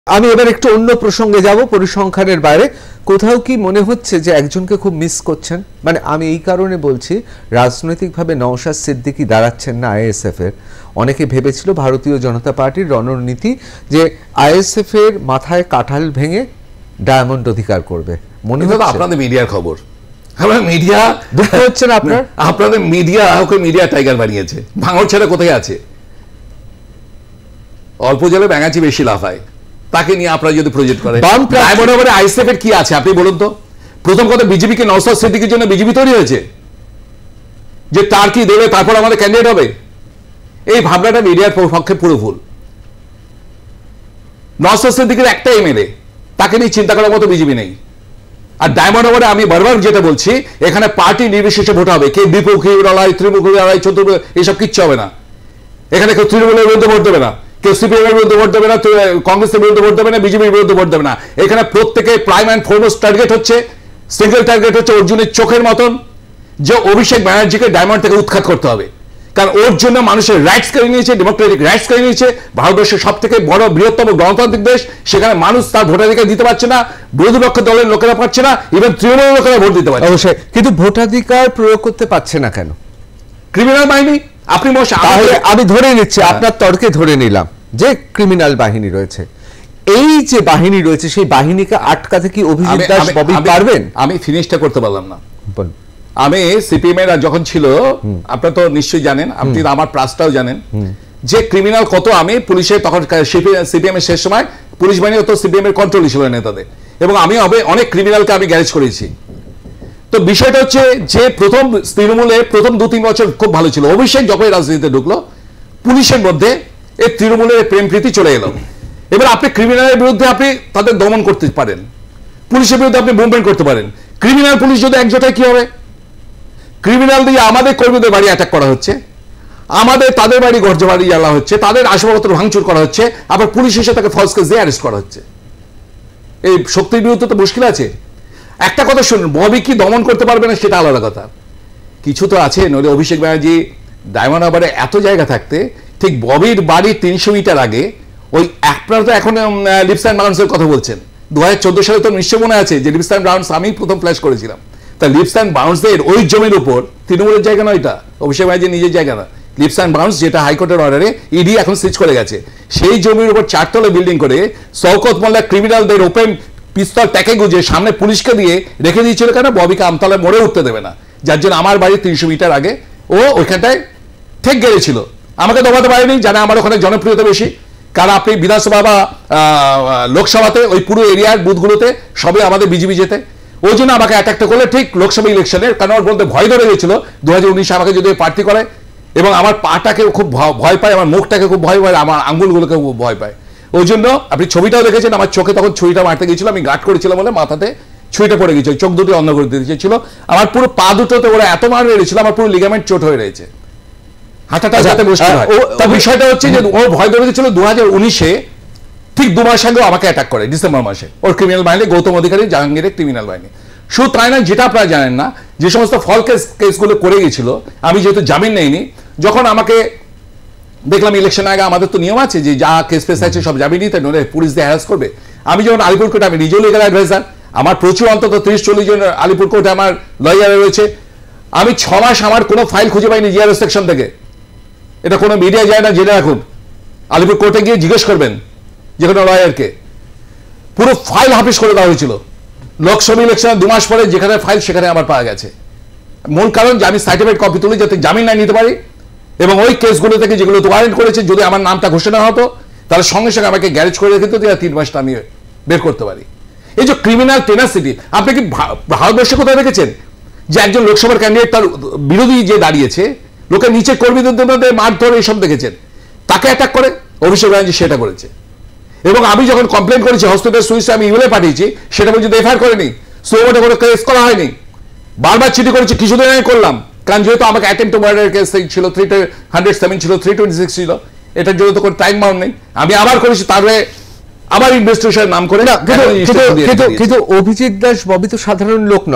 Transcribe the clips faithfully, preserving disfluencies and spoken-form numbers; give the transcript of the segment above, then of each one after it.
আমি এবার একটু অন্য প্রসঙ্গে যাব, পরিসংখ্যানের বাইরে। কোথাও কি মনে হচ্ছে যে একজনকে খুব মিস করছেন? মানে আমি এই কারণে বলছি, রাজনৈতিকভাবে নওশাদ সিদ্দিকী দাঁড়াচ্ছেন না আইএসএফ এর। অনেকে ভেবেছিল ভারতীয় জনতা পার্টির রণনীতি যে আইএসএফ এর মাথায় কাঁঠাল ভেঙে ডায়মন্ড অধিকার করবে। মনে হচ্ছে আপনাদের মিডিয়ার খবর, আমরা মিডিয়া দুঃখ হচ্ছে না আপনার? আপনাদের মিডিয়া ওকে মিডিয়া টাইগার বানিয়েছে। ভাঙড় ছেলে কোথায় আছে? অল্প জলে ব্যাঙাচি বেশি লাফায়, তাকে নিয়ে আপনারা যদি প্রজেক্ট করেন। আইএসএফ এর কি আছে আপনি বলুন তো? প্রথম কথা, বিজেপি কে নওশাদ সিদ্দিকীর জন্য বিজেপি তৈরি হয়েছে যে তার কি দেবে তারপর আমাদের ক্যান্ডিডেট হবে? এই ভাবনাটা মিডিয়ার পক্ষে পুরো ভুল। নওশাদ সিদ্দিকীর একটা এমএলএ, তাকে নিয়ে চিন্তা করার মতো বিজেপি নেই। আর ডায়মন্ড হারবারে আমি বারবার যেটা বলছি, এখানে পার্টি নির্বিশেষে ভোট হবে। কে বিপক্ষী লড়াই, ত্রিমুখী লড়াই, চতুর্থ, এইসব কিচ্ছু হবে না। এখানে কেউ তৃণমূলের বিরুদ্ধে ভোট দেবে না, কেউ সিপিএম এর বিরুদ্ধে ভোট দেবে না, কংগ্রেসের বিরুদ্ধে ভোট দেবে না, বিজেপির বিরুদ্ধে ভোট দেবে না। এখানে প্রত্যেকে প্রাইম অ্যান্ড ফরমোস্ট টার্গেট হচ্ছে, সিঙ্গেল টার্গেট হচ্ছে অর্জুনের চোখের মতন, যে অভিষেক ব্যানার্জিকে ডায়মন্ড থেকে উৎখাত করতে হবে। কারণ ওর জন্য মানুষের রাইটস কেড়ে নিয়েছে, ডেমোক্রেটিক রাইটস কেড়ে নিয়েছে। ভারতবর্ষের সব থেকে বড় বৃহত্তম গণতান্ত্রিক দেশ, সেখানে মানুষ তার ভোটাধিকার দিতে পারছে না, বিরোধী পক্ষ দলের লোকেরা পাচ্ছে না, ইভেন তৃণমূলের লোকেরা ভোট দিতে পারছে। অবশ্যই, কিন্তু ভোটাধিকার প্রয়োগ করতে পারছে না কেন? ক্রিমিনাল বাহিনী। আপনি তাহলে আমি ধরে নিচ্ছি, আপনার তর্কে ধরে নিলাম যে ক্রিমিনাল বাহিনী রয়েছে। এই যে বাহিনী রয়েছে, সেই বাহিনীকে আটকাতে কি অভিজিৎ দাস ববি পারবেন? আমি ফিনিশটা করতে পারলাম না। আমি সিপিএম এর যখন ছিল, আপনারা তো নিশ্চয়ই জানেন, আপনি আমার প্রাসটাও জানেন যে ক্রিমিনাল কত। আমি পুলিশের তখন সিপিএম এর শেষ সময় পুলিশ বাহিনী তো সিপিএম এর কন্ট্রোল ছিল নেতাদের, এবং আমি অনেক ক্রিমিনালকে আমি গ্যারেজ করেছি। তো বিষয়টা হচ্ছে যে প্রথম তৃণমূলে প্রথম দু তিন বছর খুব ভালো ছিল। অভিষেক যখন রাজনীতিতে ঢুকলো, পুলিশের মধ্যে এই তৃণমূলের প্রেম প্রীতি চলে এলো। এবার আপনি ক্রিমিনালের বিরুদ্ধে আপনি তাদের দমন করতে পারেন, পুলিশের বিরুদ্ধে আপনি মুভমেন্ট করতে পারেন। ক্রিমিনাল পুলিশ যদি একজোটায় কি হবে? ক্রিমিনাল দিয়ে আমাদের কর্মীদের বাড়ি অ্যাটাক করা হচ্ছে, আমাদের তাদের বাড়ি গর্জ বাড়ি জ্বালা হচ্ছে, তাদের আসবাবপত্র ভাঙচুর করা হচ্ছে, আবার পুলিশ এসে তাকে ফলস কেস দিয়ে অ্যারেস্ট করা হচ্ছে। এই শক্তির বিরুদ্ধে তো মুশকিল আছে। একটা কথা শুনুন, ববি কি দমন করতে পারবে না সেটা আলাদা কথা, কিছু তো আছে। নইলে অভিষেক ব্যানার্জি ডায়মন্ড হারবারে এত জায়গা থাকতে, ঠিক ববির বাড়ির তিনশো মিটার আগে ওই আপনারা তো এখন লিপস অ্যান্ড বাউন্সের কথা বলছেন। দু হাজার চোদ্দ সালে তো নিশ্চয় মনে আছে যে লিপস অ্যান্ড বাউন্স আমি প্রথম ফ্ল্যাশ করেছিলাম। তা লিপস অ্যান্ড বাউন্সদের ওই জমির উপর, তৃণমূলের জায়গা নয় এটা, অভিষেক ব্যানার্জির নিজের জায়গা না। লিপস অ্যান্ড বাউন্স যেটা হাইকোর্টের অর্ডারে ইডি এখন সিজ করে গেছে, সেই জমির উপর চারতলা বিল্ডিং করে শওকত মোল্লা ক্রিমিনালদের ওপেন পিস্তল ট্যাকে গুজে সামনে পুলিশকে দিয়ে রেখে দিয়েছিল। কেন? ববিকে আমতলায় মরে উঠতে দেবে না, যার জন্য আমার বাড়ির তিনশো মিটার আগে ও ওইখানটায় ঠেক গেড়েছিল। আমাকে দমাতে পারেনি, জানে আমার ওখানে জনপ্রিয়তা বেশি। কারণ আপনি বিধানসভা বা লোকসভাতে ওই পুরো এরিয়ার বুথগুলোতে সবে আমাদের বিজেপি যেতে, ওই জন্য আমাকে অ্যাটাকটা করলে ঠিক লোকসভা ইলেকশনে। কারণ ওর বলতে ভয় ধরে গেছিল দু হাজার উনিশে আমাকে যদি প্রার্থী করে, এবং আমার পাটাকে খুব ভয় পায়, আমার মুখটাকে খুব ভয় পায়, আমার আঙ্গুলগুলোকে খুব ভয় পায়। ওই জন্য আপনি ছবিটাও দেখেছেন, আমার চোখে তখন ছুরিটা মারতে গিয়েছিল, আমি গার্ড করেছিলাম বলে মাথাতে ছুরিটা পড়ে গেছিল, চোখ দুটি অন্ধ করে দিতে চেয়েছিল। আমার পুরো পা দুটোতে ওরা এত মার মেরেছিল, আমার পুরো লিগামেন্ট চোট হয়ে রয়েছে, হাঁটাটা যাতে মুশকিল হয়। তার বিষয়টা হচ্ছে যে ও ভয় ধরে গেছিল দু হাজার উনিশে, ঠিক দু মাস আগে আমাকে অ্যাটাক করে ডিসেম্বর মাসে। ওর ক্রিমিনাল বাহিনী, গৌতম অধিকারী, জাহাঙ্গীরের ক্রিমিনাল বাহিনী। শুধু তাই না, যেটা আপনারা জানেন না, যে সমস্ত ফল কেস কেসগুলো করে গেছিল, আমি যেহেতু জামিন নেইনি, যখন আমাকে দেখলাম ইলেকশন আগে আমাদের তো নিয়ম আছে যে যা কেস ফেস আছে সব জামিন নিতে, নইলে পুলিশ দিয়ে হ্যারাস করবে। আমি যখন আলিপুর কোর্টে, আমি নিজেও লিগাল অ্যাডভাইজার, আমার প্রচুর অন্তত তিরিশ চল্লিশ জন আলিপুর কোর্টে আমার লয়ার রয়েছে। আমি ছ মাস আমার কোনো ফাইল খুঁজে পাইনি জিআরএস সেকশন থেকে। এটা কোনো মিডিয়া যায় না, জেনে রাখুন। আলিপুর কোর্টে গিয়ে জিজ্ঞেস করবেন যে কোনো লয়ারকে, পুরো ফাইল হাফিস করে দেওয়া হয়েছিল। লোকসভা ইলেকশন দু মাস পরে যেখানে ফাইল সেখানে আমার পাওয়া গেছে। মূল কারণ যে আমি সার্টিফিকেট কপি তুলি যাতে জামিন না নিতে পারি, এবং ওই কেসগুলো থেকে যেগুলো ওয়ারেন্ট করেছে, যদি আমার নামটা ঘোষণা হতো তাহলে সঙ্গে সঙ্গে আমাকে গ্যারেজ করে রেখে দিত, তিন মাসটা আমি বের করতে পারি। এই যে ক্রিমিনাল টেনাসিটি, আপনি কি ভারতবর্ষে কোথায় দেখেছেন যে একজন লোকসভার ক্যান্ডিডেট তার বিরোধী যে দাঁড়িয়েছে, লোকের নিচে কর্মীদের মারধর এইসব দেখেছেন, তাকে অ্যাটাক করে? অভিষেক ব্যানার্জি সেটা করেছে। এবং আমি যখন কমপ্লেন করেছি হসপিটাল সুইচে, আমি ইমেলে পাঠিয়েছি, সেটা পর্যন্ত এফআইআর করেনি, সুপ্রিম কোনো কেস করা হয়নি। বারবার চিঠি করেছি, কিছুদিন আমি করলাম, কারণ যেহেতু আমাকে অ্যাটেম্প টু মার্ডার কেস ছিল, থ্রি হান্ড্রেড সেভেন ছিল, থ্রি টোয়েন্টি সিক্স ছিল, এটার জন্য তো কোনো টাইম বাউন্ড নেই। আমি আবার করেছি, তারপরে আবার ইনভেস্টিগেশনের নাম করে না। কিন্তু অভিজিৎ দাস ববি তো সাধারণ লোক নয়,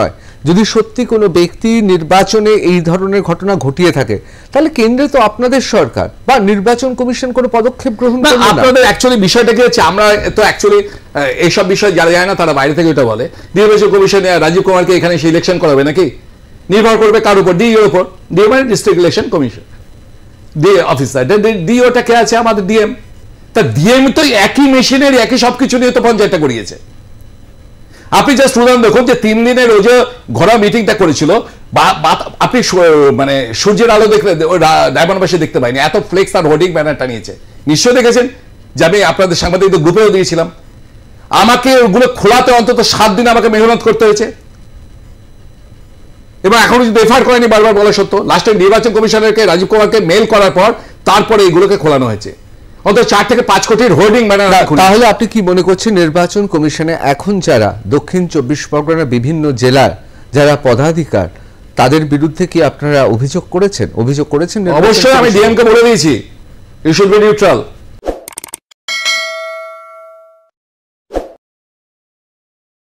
যদি সত্যি কোনো ব্যক্তি নির্বাচনে এই ধরনের ঘটনা ঘটিয়ে থাকে, তাহলে কেন্দ্রে তো আপনাদের সরকার বা নির্বাচন কমিশন কোনো পদক্ষেপ গ্রহণ করবে না। আপনাদের অ্যাকচুয়ালি বিষয়টা কি হচ্ছে, আমরা তো অ্যাকচুয়ালি এইসব বিষয় যারা যায় না তারা বাইরে থেকে এটা বলে নির্বাচন কমিশন রাজীব কুমারকে এখানে সে ইলেকশন করাবে নাকি, নির্ভর করবে কার উপর, ডিইওর উপর। ডিও মানে district election commission, DA officer. ডিওটা কে আছে আমাদের ডিএম। তা ডিএম তো একই মেশিনের একই সবকিছু নিয়ে তো পঞ্চায়েতটা করিয়েছে। আপনি জাস্ট উদাহরণ দেখুন যে তিন দিনের ওই যে ঘোরা মিটিংটা করেছিল, আপনি মানে সূর্যের আলো দেখলে ডায়মন্ডবাসী দেখতে পাইনি, এত ফ্লেক্স আর হোর্ডিং ব্যানারটা নিয়েছে। নিশ্চয়ই দেখেছেন যে আমি আপনাদের সাংবাদিকদের গ্রুপেও দিয়েছিলাম। আমাকে ওগুলো খোলাতে অন্তত সাত দিন আমাকে মেহনত করতে হয়েছে, এবং এখনো যদি এফআইআর করেনি বারবার বলা সত্য। লাস্টে নির্বাচন কমিশনারকে রাজীব কুমারকে মেল করার পর তারপরে এগুলোকে খোলানো হয়েছে। অন্তত চার থেকে পাঁচ কোটির হোর্ডিং ব্যানার। তাহলে আপনি কি মনে করছেন নির্বাচন কমিশনে এখন যারা দক্ষিণ চব্বিশ পরগনার বিভিন্ন জেলার যারা পদাধিকার, তাদের বিরুদ্ধে কি আপনারা অভিযোগ করেছেন? অভিযোগ করেছেন? অবশ্যই আমি ডিএম কে বলে দিয়েছি ইউ শুড বি নিউট্রাল।